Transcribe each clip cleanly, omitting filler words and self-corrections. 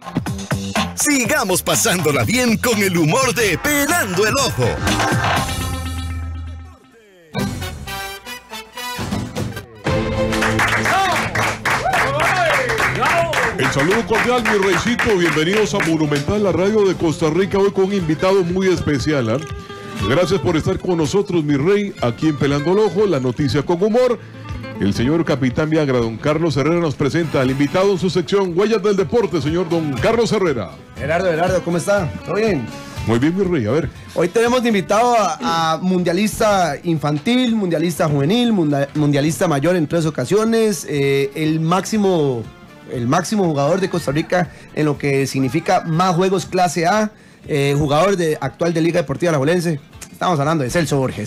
Sigamos pasándola bien con el humor de Pelando el Ojo. El saludo cordial, mi reycito. Bienvenidos a Monumental, la radio de Costa Rica. Hoy con un invitado muy especial, ¿eh? Gracias por estar con nosotros, mi rey, aquí en Pelando el Ojo, la noticia con humor. El señor Capitán Viagra, don Carlos Herrera, nos presenta al invitado en su sección Huellas del Deporte, señor don Carlos Herrera. Gerardo, ¿cómo está? ¿Todo bien? Muy bien, mi rey, a ver. Hoy tenemos de invitado a mundialista infantil, mundialista juvenil, mundialista mayor en 3 ocasiones, el máximo jugador de Costa Rica en lo que significa más juegos clase A, jugador actual de Liga Deportiva Alajuelense. Estamos hablando de Celso Borges.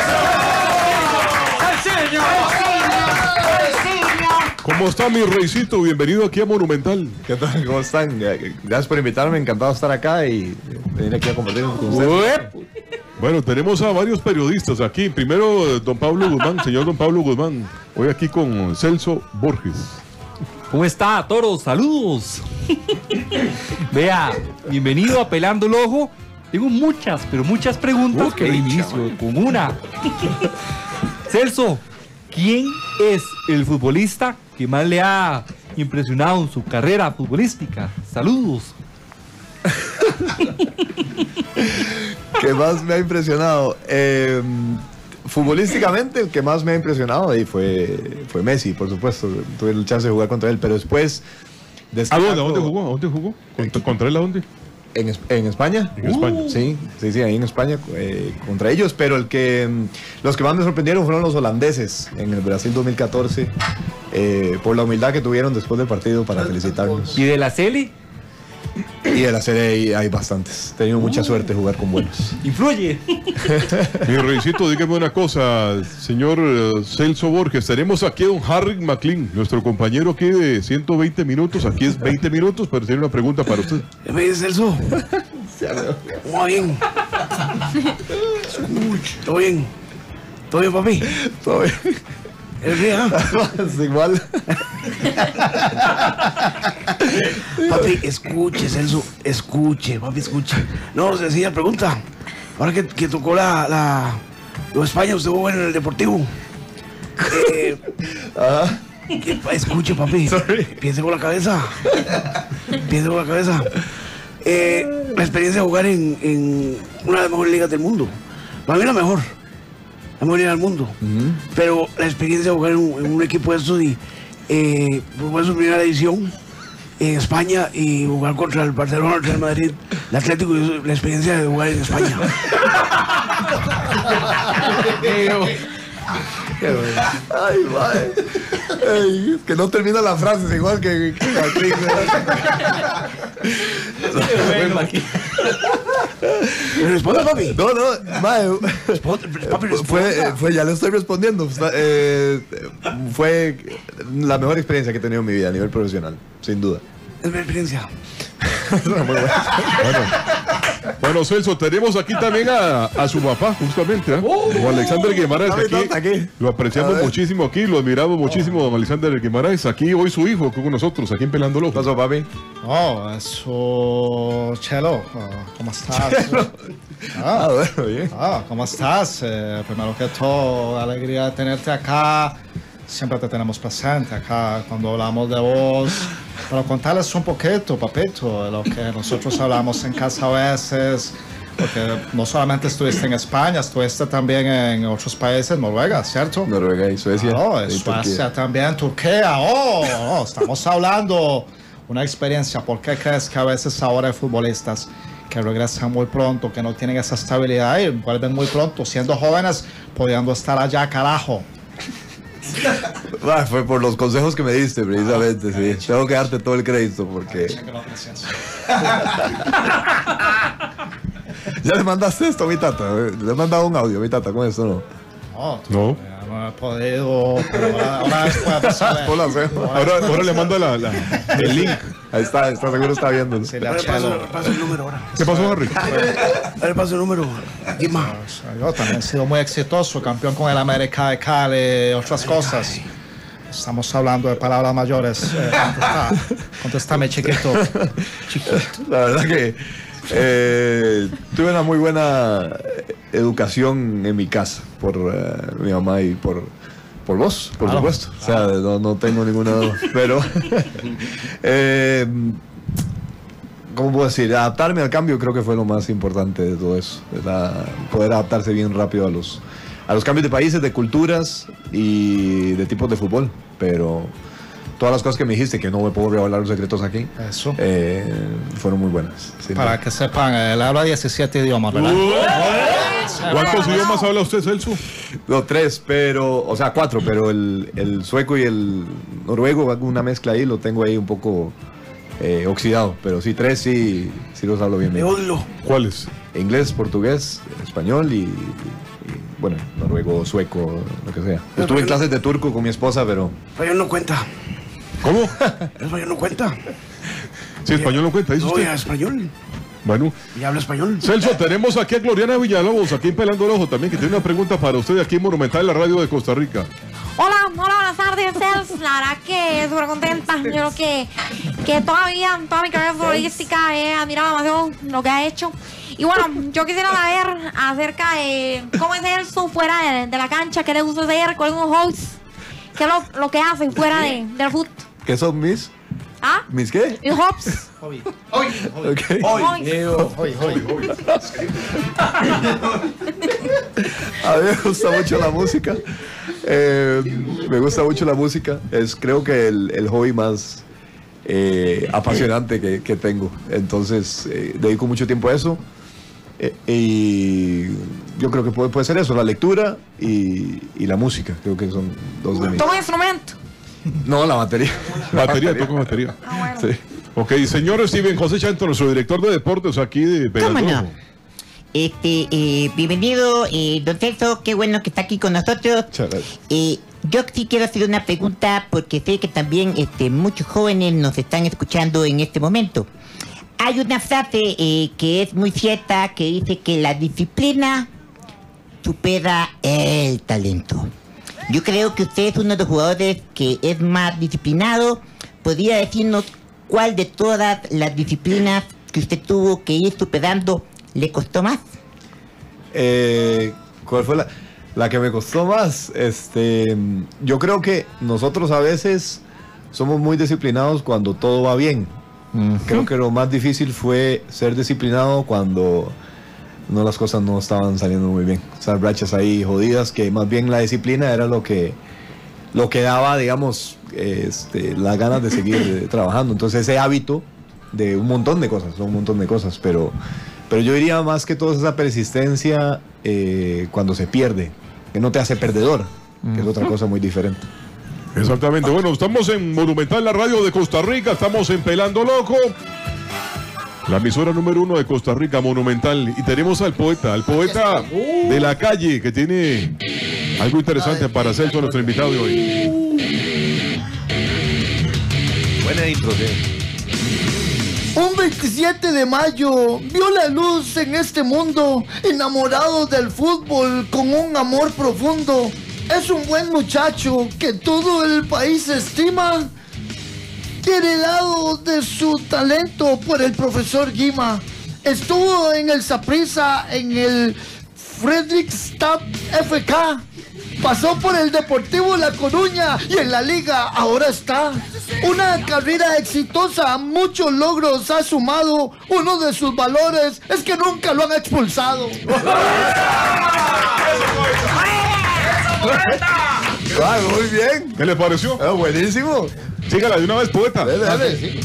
¿Cómo está, mi reycito? Bienvenido aquí a Monumental. ¿Qué tal? ¿Cómo están? Gracias por invitarme, encantado de estar acá y venir aquí a compartir con ustedes. Bueno, tenemos a varios periodistas aquí. Primero, don Pablo Guzmán, señor don Pablo Guzmán. Hoy aquí con Celso Borges. ¿Cómo está, toros? Saludos. Vea, bienvenido a Pelando el Ojo. Tengo muchas preguntas, pero inicio con una. Celso, ¿quién es el futbolista que más le ha impresionado en su carrera futbolística? Saludos. ¿Qué más me ha impresionado? Futbolísticamente, el que más me ha impresionado ahí fue Messi, por supuesto. Tuve la chance de jugar contra él, pero después... ¿A dónde jugó? ¿A dónde jugó? ¿Contra él a dónde? En España. En España. Sí, ahí en España contra ellos, pero los que más me sorprendieron fueron los holandeses en el Brasil 2014, por la humildad que tuvieron después del partido para felicitarnos. ¿Y de la Celi? Y de la serie hay bastantes. He tenido mucha suerte de jugar con buenos. Influye. Mi reycito, dígame una cosa, señor Celso Borges. Tenemos aquí a don Harry McLean, nuestro compañero aquí de 120 minutos. Aquí es 20 minutos, pero tiene una pregunta para usted. ¿Qué me dice Celso? ¿Cómo va bien? ¿Todo bien? ¿Todo bien, papi? Todo bien. ¿Eres bien? Es igual. Papi, escuche, Celso, escuche. No, sencilla pregunta. Ahora que tocó lo de España, usted jugó en el Deportivo. Escuche, papi. Piense con la cabeza. La experiencia de jugar en una de las mejores ligas del mundo. Para mí la mejor liga del mundo. Pero la experiencia de jugar en un equipo de estos y jugar su primera edición en España y jugar contra el Barcelona, el Real Madrid, el Atlético, y la experiencia de jugar en España. Ay, madre. Ey, que no termina las frases igual que Patrick. ¿Responde, papi? No, madre. Papi, Ya le estoy respondiendo. Fue la mejor experiencia que he tenido en mi vida a nivel profesional, sin duda. Es mi experiencia. Bueno, Celso, tenemos aquí también a su papá, justamente, ¿eh? Don Alexander Guimaraes, aquí. Lo apreciamos muchísimo aquí, lo admiramos muchísimo, don Alexander Guimaraes. Aquí hoy su hijo con nosotros, aquí en Pelando el Ojo. ¿Qué pasó, papi? Oh, eso, Chelo, ¿cómo estás? Bueno, bien. ¿Cómo estás? Primero que todo, alegría de tenerte acá. Siempre te tenemos presente acá cuando hablamos de vos. Pero contarles un poquito, papito, de lo que nosotros hablamos en casa a veces. Porque no solamente estuviste en España, estuviste también en otros países, Noruega, ¿cierto? Noruega y Suecia. Suecia también, Turquía. Estamos hablando una experiencia. ¿Por qué crees que a veces ahora hay futbolistas que regresan muy pronto, que no tienen esa estabilidad y vuelven muy pronto, siendo jóvenes, pudiendo estar allá, carajo? Fue por los consejos que me diste, precisamente, sí. Tengo que darte todo el crédito porque... ¿Ya le mandaste esto a mi tata? ¿Le he mandado un audio a mi tata con esto, no? No. No he podido, pero ahora después ahora le mando el link. Ahí está seguro está viendo. Sí, Pasa el número ahora. ¿Qué pasó, Harry? Dale, pasa el número. ¿Quién más? Yo también he sido muy exitoso, campeón con el América de Cali, otras cosas. Estamos hablando de palabras mayores. Contéstame, chiquito. La verdad que tuve una muy buena educación en mi casa por mi mamá y por vos, por supuesto. O sea, no tengo ninguna duda. Pero, ¿cómo puedo decir? Adaptarme al cambio creo que fue lo más importante de todo eso. Poder adaptarse bien rápido a los cambios de países, de culturas y de tipos de fútbol. Pero todas las cosas que me dijiste, que no me puedo revelar los secretos aquí, Eso. Fueron muy buenas. Para que sepan, él habla 17 idiomas, ¿verdad? ¿Cuántos idiomas habla usted, Celso? No, 3, pero, o sea, 4, pero el sueco y el noruego, una mezcla ahí, lo tengo ahí un poco oxidado, pero sí, 3 sí los hablo bien. Me odio. ¿Cuáles? Inglés, portugués, español y bueno, noruego, sueco, lo que sea. Estuve en clases de turco con mi esposa, pero... Español no cuenta. ¿Cómo? Español no cuenta. Sí, español no cuenta, dice No, usted. ya español. Bueno, Ya habla español. Celso, tenemos aquí a Gloriana Villalobos, aquí en Pelando el Ojo también, que tiene una pregunta para usted aquí en Monumental, la radio de Costa Rica. Hola, buenas tardes, Celso. La verdad que súper contenta. Yo creo que todavía en toda mi carrera futbolística he admirado demasiado lo que ha hecho. Y bueno, yo quisiera saber acerca de cómo es Celso fuera de la cancha, qué le gusta hacer, cuáles son los hobbies, qué es lo que hacen fuera del fútbol. ¿Qué son mis? ¿Ah? ¿Mis qué? Los hobbies. Okay. A mí me gusta mucho la música. Me gusta mucho la música. Es creo que el hobby más apasionante que tengo. Entonces, dedico mucho tiempo a eso. Y yo creo que puede ser eso, la lectura y la música. Creo que son dos de mis... ¿Todo instrumento? No, la batería. Toco batería. Ah, bueno. Sí. Ok, señor Steven José Chanto, nuestro director de deportes aquí de Pelando el ¿Cómo no? Ojo. Bienvenido, don Celso, qué bueno que está aquí con nosotros. Muchas gracias. Yo sí quiero hacer una pregunta porque sé que también muchos jóvenes nos están escuchando en este momento. Hay una frase que es muy cierta que dice que la disciplina supera el talento. Yo creo que usted es uno de los jugadores que es más disciplinado. ¿Podría decirnos cuál de todas las disciplinas que usted tuvo que ir superando le costó más? ¿Cuál fue la que me costó más? Yo creo que nosotros a veces somos muy disciplinados cuando todo va bien. Creo que lo más difícil fue ser disciplinado cuando las cosas no estaban saliendo muy bien. Esas rachas ahí jodidas, que más bien la disciplina era lo que daba, digamos, las ganas de seguir trabajando. Entonces ese hábito de un montón de cosas, pero yo diría más que todo esa persistencia cuando se pierde, que no te hace perdedor, que es otra cosa muy diferente. Exactamente. Bueno, estamos en Monumental, la radio de Costa Rica. Estamos en Pelando Loco, la emisora número 1 de Costa Rica, Monumental. Y tenemos al poeta de la calle, que tiene algo interesante para Celso, nuestro invitado de hoy. Buena intro, sí. Un 27 de mayo vio la luz en este mundo, enamorado del fútbol con un amor profundo. Es un buen muchacho que todo el país estima, heredado de su talento por el profesor Guima. Estuvo en el Saprissa, en el Fredrikstad FK, pasó por el Deportivo La Coruña y en la liga ahora está. Una carrera exitosa, muchos logros ha sumado. Uno de sus valores es que nunca lo han expulsado. Muy bien. ¿Qué le pareció? Buenísimo. Sígala de una vez, poeta. Dale.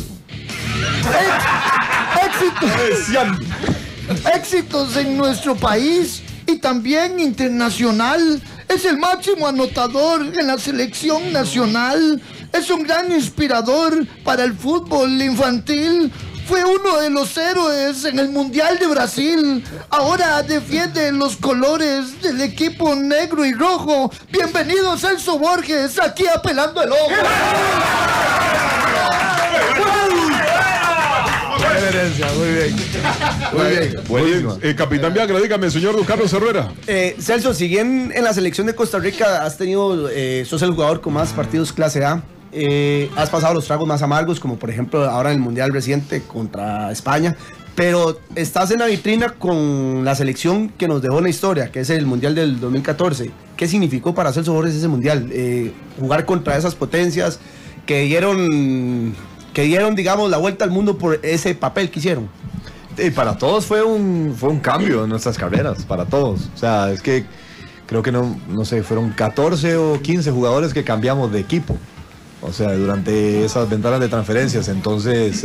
Éxitos en nuestro país y también internacional. Es el máximo anotador en la selección nacional. Es un gran inspirador para el fútbol infantil. Fue uno de los héroes en el Mundial de Brasil. Ahora defiende los colores del equipo negro y rojo. Bienvenido Celso Borges, aquí a Pelando el Ojo. referencia, muy bien. Muy bien. Buenísimo. Capitán Viagra, dígame, señor Don Carlos Herrera. Celso, si bien en la selección de Costa Rica has tenido, sos el jugador con más partidos clase A, has pasado los tragos más amargos, como por ejemplo ahora en el Mundial reciente contra España, pero estás en la vitrina con la selección que nos dejó en la historia, que es el Mundial del 2014. ¿Qué significó para Celso Borges ese Mundial? Jugar contra esas potencias que dieron, digamos, la vuelta al mundo por ese papel que hicieron. Y para todos fue un cambio en nuestras carreras, para todos. O sea, es que creo que no sé, fueron 14 o 15 jugadores que cambiamos de equipo. O sea, durante esas ventanas de transferencias. Entonces,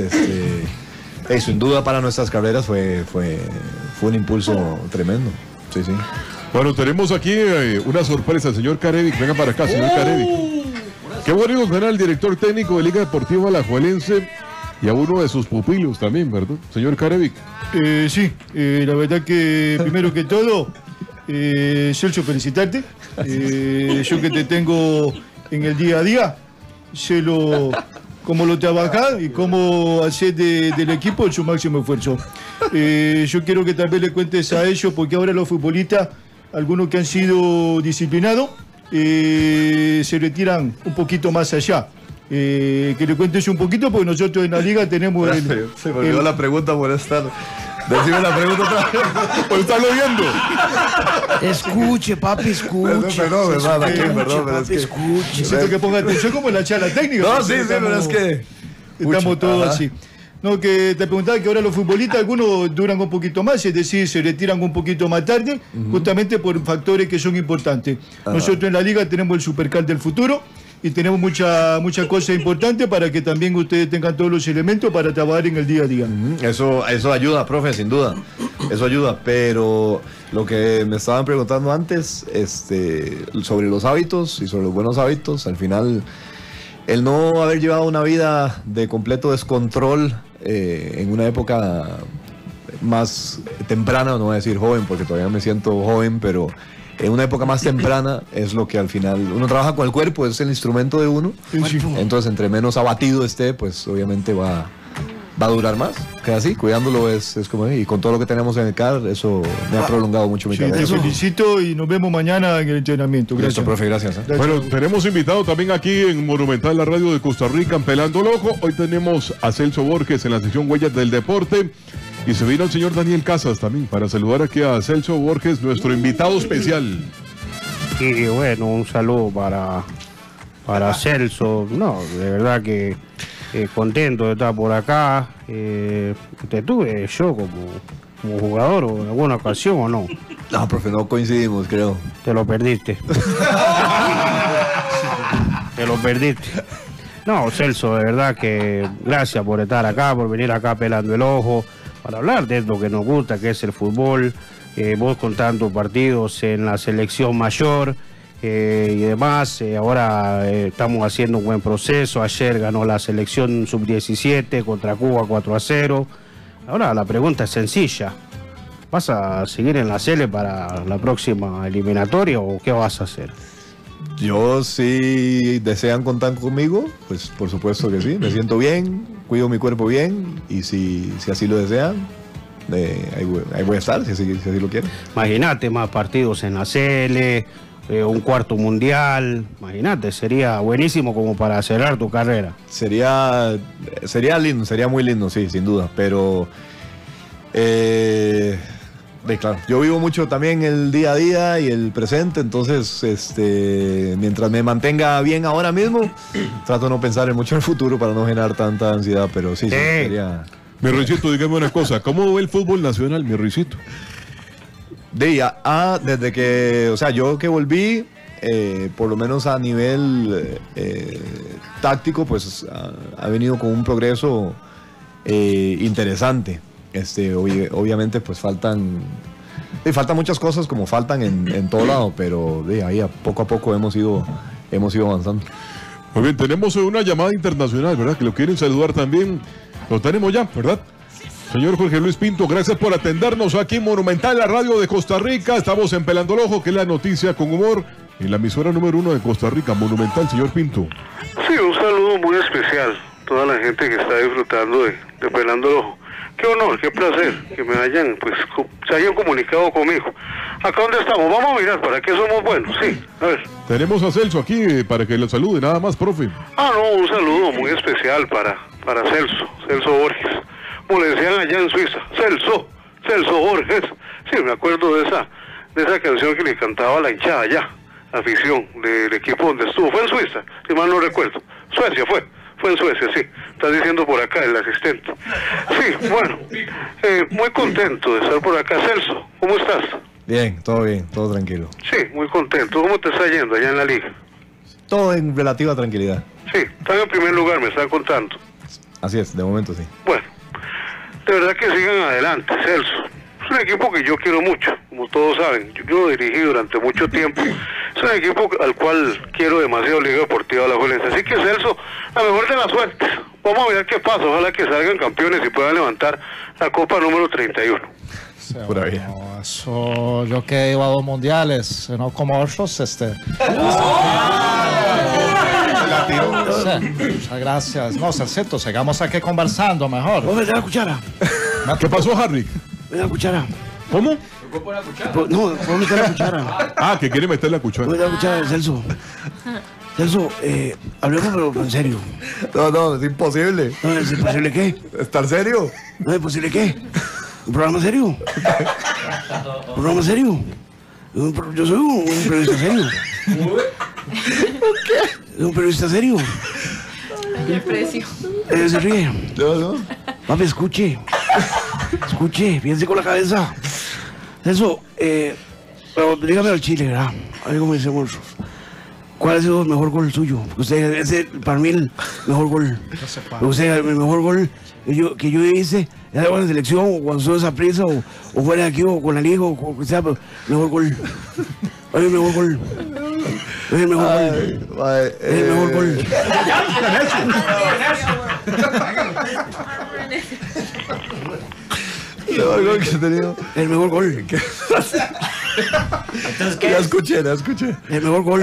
sin duda para nuestras carreras fue un impulso tremendo. Sí, sí. Bueno, tenemos aquí una sorpresa, señor Carevic. Venga para acá, señor Carevic. Qué bonito tener al director técnico de Liga Deportiva Alajuelense y a uno de sus pupilos también, ¿verdad? Señor Carevic. Sí, la verdad que primero que todo, Celso, felicitarte. Yo que te tengo en el día a día, sé cómo lo trabajás y cómo hacer del equipo su máximo esfuerzo. Yo quiero que también le cuentes a ellos, porque ahora los futbolistas, algunos que han sido disciplinados, se retiran un poquito más allá. Que le cuentes un poquito, porque nosotros en la liga tenemos se me olvidó la pregunta por estar. Decime la pregunta otra vez. ¿Por estarlo viendo? Escuche, papi, escuche. Perdón, pero es que escuche. Necesito que ponga atención como en la charla técnica. No, sí, pero es que estamos todos así. No, que te preguntaba que ahora los futbolistas, algunos duran un poquito más, es decir, se retiran un poquito más tarde, justamente por factores que son importantes. Nosotros en la liga tenemos el Supercar del futuro y tenemos muchas cosas importantes para que también ustedes tengan todos los elementos para trabajar en el día a día. Eso ayuda, profe, sin duda. Eso ayuda, pero lo que me estaban preguntando antes, sobre los hábitos y sobre los buenos hábitos, al final, el no haber llevado una vida de completo descontrol en una época más temprana, no voy a decir joven, porque todavía me siento joven, pero en una época más temprana es lo que al final uno trabaja con el cuerpo, es el instrumento de uno. Sí. Entonces, entre menos abatido esté, pues obviamente va a durar más. Que así, cuidándolo es como, y con todo lo que tenemos en el CAR, eso me ha prolongado mucho mi carrera. Te felicito y nos vemos mañana en el entrenamiento. Gracias. Listo, profe, gracias. Bueno, tenemos invitado también aquí en Monumental, la radio de Costa Rica, en Pelando el Ojo. Hoy tenemos a Celso Borges en la sección Huellas del Deporte. Y se vino el señor Daniel Casas también para saludar aquí a Celso Borges, nuestro invitado especial. Y bueno, un saludo para Celso. No, de verdad que contento de estar por acá. ¿Te tuve yo como jugador o en alguna ocasión o no? No, profe, no coincidimos, creo. Te lo perdiste. Te lo perdiste. No, Celso, de verdad que gracias por estar acá, por venir acá pelando el ojo, para hablar de lo que nos gusta, que es el fútbol. Vos con tantos partidos en la selección mayor y demás, ahora estamos haciendo un buen proceso. Ayer ganó la selección sub-17 contra Cuba 4-0. Ahora la pregunta es sencilla: ¿vas a seguir en la Sele para la próxima eliminatoria o qué vas a hacer? Yo, si desean contar conmigo, pues por supuesto que sí. Me siento bien, cuido mi cuerpo bien, y si así lo desean, ahí voy a estar, si así lo quieren. Imagínate, más partidos en la Sele, un cuarto mundial. Imagínate, sería buenísimo como para cerrar tu carrera. Sería lindo, sería muy lindo, sí, sin duda. Pero claro, yo vivo mucho también el día a día y el presente, entonces mientras me mantenga bien ahora mismo, trato de no pensar mucho en el futuro para no generar tanta ansiedad, pero sí, sería... Mi Ricito, dígame una cosa, ¿cómo ve el fútbol nacional, mi Ricito? Desde que, o sea, yo que volví, por lo menos a nivel táctico, pues ha venido con un progreso interesante. Obviamente pues faltan muchas cosas, como faltan en todo lado, pero ahí poco a poco hemos ido avanzando. Muy bien, tenemos una llamada internacional, ¿verdad? Que lo quieren saludar también. Lo tenemos ya, ¿verdad? Señor Jorge Luis Pinto, gracias por atendernos aquí en Monumental, la radio de Costa Rica. Estamos en Pelando el Ojo, que es la noticia con humor, en la emisora número 1 de Costa Rica, Monumental. Señor Pinto. Sí, un saludo muy especial a toda la gente que está disfrutando de Pelando el Ojo. Qué honor, qué placer que me hayan, pues, se hayan comunicado conmigo. ¿Acá dónde estamos? Vamos a mirar, ¿para qué somos buenos? Sí, a ver. Tenemos a Celso aquí para que le salude, nada más, profe. Ah, no, un saludo muy especial para Celso Borges. Como le decían allá en Suiza, Celso Borges. Sí, me acuerdo de esa canción que le cantaba la hinchada allá, la afición del equipo donde estuvo. Fue en Suiza, si mal no recuerdo. Suecia fue en Suecia, sí. Está diciendo por acá el asistente. Sí, bueno, muy contento de estar por acá. Celso, ¿cómo estás? Bien, todo tranquilo. Sí, muy contento. ¿Cómo te está yendo allá en la liga? Todo en relativa tranquilidad. Sí, están en primer lugar, me están contando. Así es, de momento sí. Bueno, de verdad que sigan adelante, Celso. Es un equipo que yo quiero mucho, como todos saben. Yo lo dirigí durante mucho tiempo. Es un equipo al cual quiero demasiado, Liga Deportiva Alajuelense. Así que, Celso, la mejor de las suertes. Vamos a ver qué pasa. Ojalá que salgan campeones y puedan levantar la Copa número 31. Pura vida. No, eso, yo que he ido a 2 mundiales, no como otros, Sí, muchas gracias. No, Celcito, sigamos aquí conversando mejor. ¿Vos me das la cuchara? ¿Qué pasó, Harry? Me da la cuchara. ¿Cómo? No, vos me das la cuchara. Ah, que quiere meter la cuchara. Me da la cuchara, Celso. Celso, hablemos pero en serio. No, es imposible. No, ¿es imposible qué? ¿Estar serio? No, ¿es imposible qué? ¿Un programa serio? ¿Un programa serio? Yo soy un periodista serio. ¿Qué? ¿Un periodista serio? El precio. Se ríe. No. Papi, escuche, piense con la cabeza. Eso, pero dígame al Chile, ¿verdad? A ver cómo decimos. ¿Cuál ha sido el mejor gol suyo? Porque usted, ese para mí el mejor gol. Usted, el mejor gol que yo hice, ya sea con la selección, o cuando estuve esa prisa, o fuera de aquí, o con la liga, o con lo que sea, pero mejor gol. ¿Cuál es el mejor gol? Es el mejor gol. Es el mejor gol. El mejor gol que he tenido. El mejor gol. Entonces, ¿qué? Ya escuché. El mejor gol.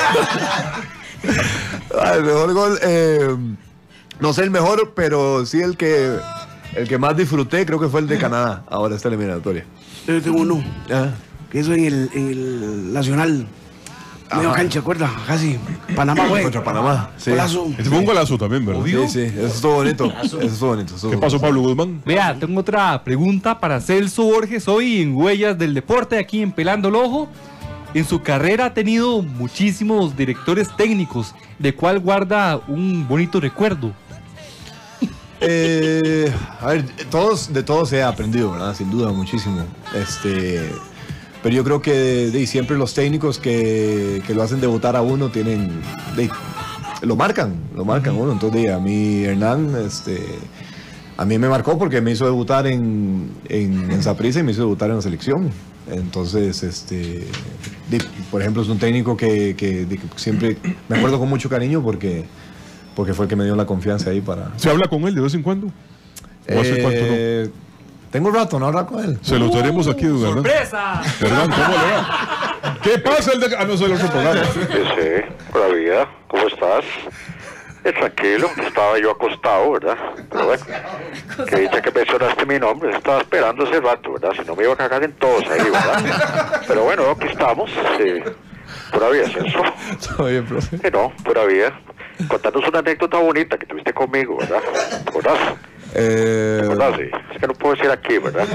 El mejor gol. No sé el mejor, pero sí el que más disfruté, creo que fue el de Canadá. Ahora esta eliminatoria. Yo tengo uno. Que eso en el Nacional. Medio cancha, ¿acuerdas? Casi. Panamá, güey. Contra Panamá. Sí. Golazo. Ese fue un golazo también, ¿verdad? Sí, eso estuvo bonito. ¿Qué pasó, Pablo Guzmán? Vea, tengo otra pregunta para Celso Borges. Hoy en Huellas del Deporte, aquí en Pelando el Ojo. En su carrera ha tenido muchísimos directores técnicos. ¿De cuál guarda un bonito recuerdo? A ver, de todos he aprendido, ¿verdad? Sin duda, muchísimo. Pero yo creo que siempre los técnicos que lo hacen debutar a uno lo marcan uno. Entonces, a mí Hernán, a mí me marcó porque me hizo debutar en Saprissa y me hizo debutar en la selección. Entonces, por ejemplo, es un técnico que siempre me acuerdo con mucho cariño porque fue el que me dio la confianza ahí para... ¿Se habla con él de vez en cuando? ¿O hace cuánto no? Tengo rato, no hablar con él. Se lo tenemos aquí, ¿verdad? ¡Sorpresa! ¿Verdad? ¿Cómo le va? ¿Qué pasa el de... Ah, no, se lo otro programa. Sí, buena vida, ¿cómo estás? Tranquilo, estaba yo acostado, ¿verdad? Pero bueno, que dicha que mencionaste mi nombre, estaba esperando ese rato, ¿verdad? Si no me iba a cagar en todos ahí, ¿verdad? Pero bueno, aquí estamos, pura vida, Celso. Todo bien, profe. No, pura vida. Contanos una anécdota bonita que tuviste conmigo, ¿verdad? ¿Verdad? ¿Verdad? Sí. Es que no puedo decir aquí, ¿verdad?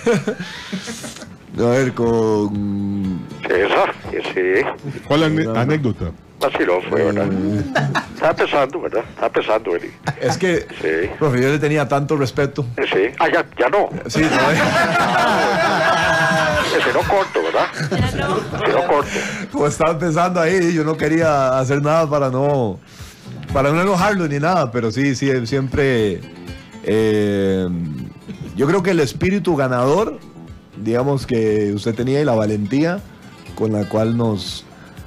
A ver, con... Sí. ¿Cuál anécdota? Vacilón fue, ¿verdad? Estaba empezando, ¿verdad? Eli. Es que, profe, yo le tenía tanto respeto. Sí. Ah, ya no. Sí, no. Ese no corto, ¿verdad? Ese no corto. Como estaba empezando ahí, yo no quería hacer nada para no enojarlo ni nada, pero sí, siempre... yo creo que el espíritu ganador, digamos, que usted tenía y la valentía con la cual nos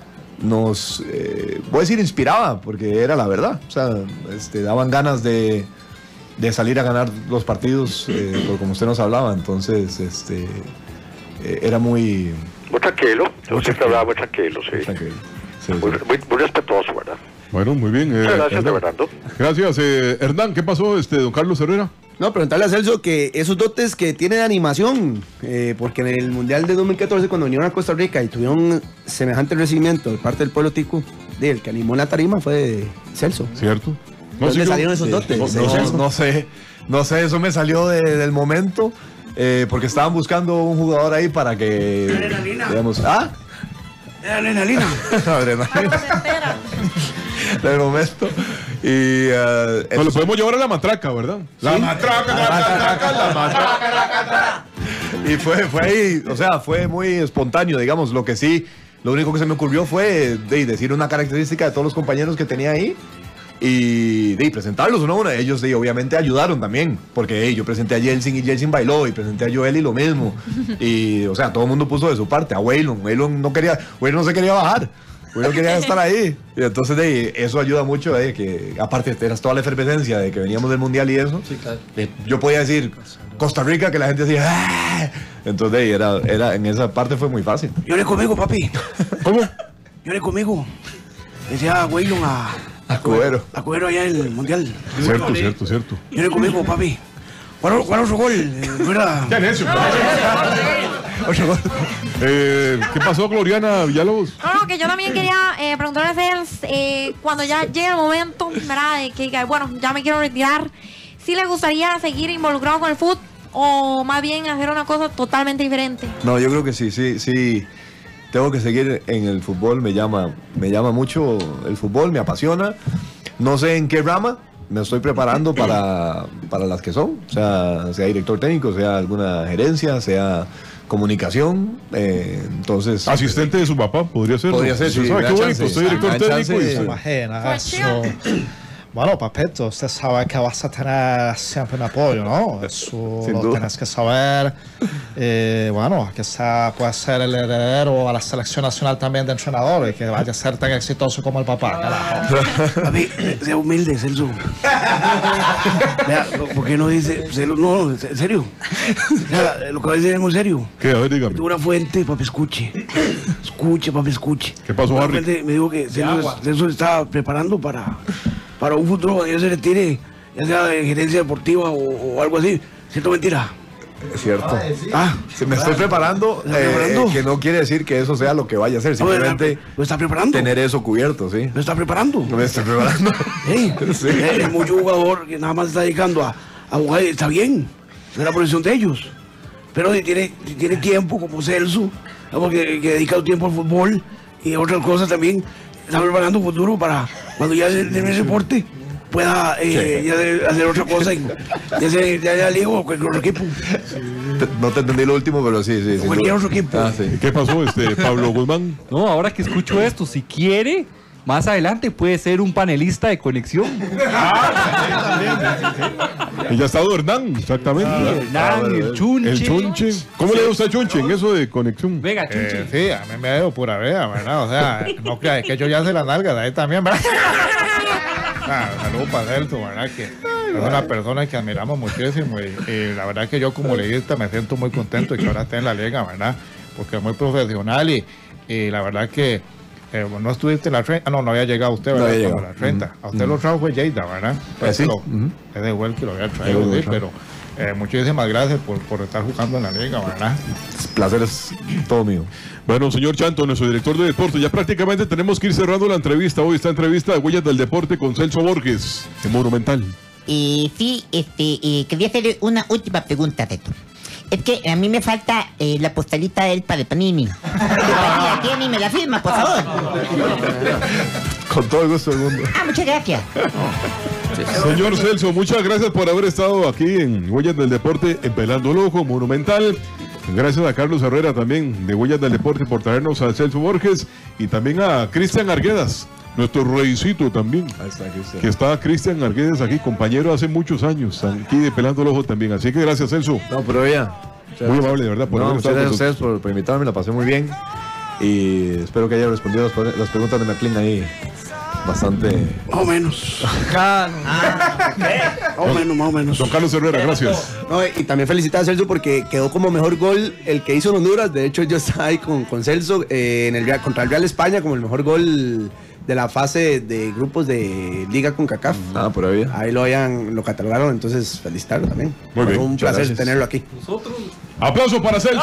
voy a decir inspiraba, porque era la verdad, o sea, daban ganas de salir a ganar los partidos, como usted nos hablaba, entonces era muy tranquilo, yo siempre hablaba muy tranquilo, sí. Tranquilo. Muy respetuoso, ¿verdad? Bueno, muy bien. Muchas gracias, de verdad. Gracias, Hernán. ¿Qué pasó, don Carlos Herrera? No, preguntarle a Celso que esos dotes que tiene de animación, porque en el Mundial de 2014 cuando vinieron a Costa Rica y tuvieron semejante recibimiento de parte del pueblo tico, el que animó la tarima fue Celso. ¿Cierto? ¿Dónde salieron esos dotes? No sé, eso me salió del momento, porque estaban buscando un jugador ahí para que... digamos, ¿ah? Adrenalina. Adrenalina. Del momento. Y no, lo podemos llevar a la matraca, ¿verdad? La matraca. Y fue ahí, o sea, fue muy espontáneo, digamos. Lo único que se me ocurrió fue decir una característica de todos los compañeros que tenía ahí y presentarlos uno a uno. Ellos obviamente ayudaron también, porque yo presenté a Yeltsin y Yeltsin bailó, y presenté a Joel y lo mismo. Y, o sea, todo el mundo puso de su parte. A Waylon no se quería bajar. Bueno, quería estar ahí. Y entonces eso ayuda mucho, que aparte eras toda la efervescencia de que veníamos del mundial y eso. Sí, claro. Yo podía decir Costa Rica, que la gente decía ¡ah! Entonces era en esa parte fue muy fácil. Llore conmigo, papi. ¿Cómo? Llore conmigo. Decía Waylon a Cuero allá en el mundial. Cierto. Llore conmigo, papi. ¿Cuál otro gol? ¿Qué necio? ¿Qué pasó, Gloriana Villalobos? No, que yo también quería preguntarle a Cels, cuando ya llegue el momento, ¿verdad? De que, bueno, ya me quiero retirar, ¿sí le gustaría seguir involucrado con el fútbol o más bien hacer una cosa totalmente diferente? No, yo creo que sí. Tengo que seguir en el fútbol, me llama mucho el fútbol, me apasiona. No sé en qué rama. Me estoy preparando para las que son, o sea director técnico, sea alguna gerencia, sea comunicación, entonces... Asistente de su papá, podría ser. Podría ser, sí. Qué bonito, soy director técnico. Imagina eso. Bueno, papito, usted sabe que vas a tener siempre un apoyo, ¿no? Eso lo tienes que saber. Bueno, que puede ser el heredero a la selección nacional también de entrenador y que vaya a ser tan exitoso como el papá. A mí, sea humilde, Celso. Vea, ¿por qué no dice? No, en serio. Vea, lo que va a decir es muy serio. ¿Qué? A ver, dígame. Tengo una fuente, papi, escuche. Escuche, papi, escuche. ¿Qué pasó, Harry? Me dijo que Celso está preparando para un futuro cuando ya se retire, ya sea de gerencia deportiva o algo así. ¿Cierto o mentira? Es cierto. Me estoy preparando, que no quiere decir que eso sea lo que vaya a hacer, simplemente ¿lo está preparando? Tener eso cubierto, ¿sí? ¿Lo está preparando? Me estoy preparando. Sí. Es mucho jugador que nada más se está dedicando a jugar, está bien, es la profesión de ellos. Pero si tiene tiempo como Celso, que dedica su tiempo al fútbol y otras cosas también, está preparando un futuro para cuando ya termine ese deporte pueda ya hacer otra cosa y ya liga o cualquier otro equipo. No te entendí lo último, pero sí. Cualquier otro equipo. Sí. ¿Qué pasó, Pablo Guzmán? No, ahora que escucho esto, si quiere, más adelante puede ser un panelista de conexión. Y ya ha estado Hernán, exactamente. Hernán, el Chunche. ¿Cómo le gusta a Chunche en eso de conexión? Venga, Chunche. Sí, a mí me dio pura vea, ¿verdad? O sea, no creas que yo ya se la nalga de ahí también, ¿verdad? Saludos para Celso, ¿verdad? Que es una persona que admiramos muchísimo y la verdad que yo como leísta me siento muy contento de que ahora esté en la liga, ¿verdad? Porque es muy profesional y la verdad que no estuviste en la 30, no había llegado usted, ¿verdad? No había llegado. La 30. A usted lo trajo fue Lleida, ¿verdad? Pues sí. Es de igual que lo había traído, sí, pero muchísimas gracias por estar jugando en la liga, ¿verdad? Placer es todo mío. Bueno, señor Chanto, nuestro director de deporte, ya prácticamente tenemos que ir cerrando la entrevista. Hoy esta entrevista de Huellas del Deporte con Celso Borges, en Monumental. Sí, quería hacer una última pregunta, Teto. Es que a mí me falta la postalita del para el Panini. ¿La tiene y me la firma, por favor? Con todo el gusto del mundo. Muchas gracias. Señor Celso, muchas gracias por haber estado aquí en Huellas del Deporte, en Pelando el Ojo, Monumental. Gracias a Carlos Herrera también, de Huellas del Deporte, por traernos a Celso Borges y también a Cristian Arguedas, nuestro reycito también. Ahí está Cristian. Que está Cristian Arguedas aquí, compañero hace muchos años, aquí de Pelando el Ojo también. Así que gracias, Celso. No, pero ya. Muy amable, de verdad. Muchas gracias a ustedes por invitarme, la pasé muy bien. Y espero que haya respondido las preguntas de McLean ahí. Bastante. Más o menos. Más o menos. Don Carlos Herrera, gracias. No, y también felicitar a Celso porque quedó como mejor gol el que hizo en Honduras. De hecho, yo estaba ahí con Celso contra el Real España como el mejor gol de la fase de grupos de Liga CONCACAF. Por ahí. Ahí lo catalogaron, entonces felicitarlo también. Muy bien. Un Muchas placer gracias. tenerlo aquí. Aplauso para Celso.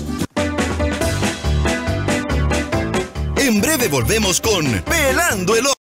En breve volvemos con Pelando el Ojo.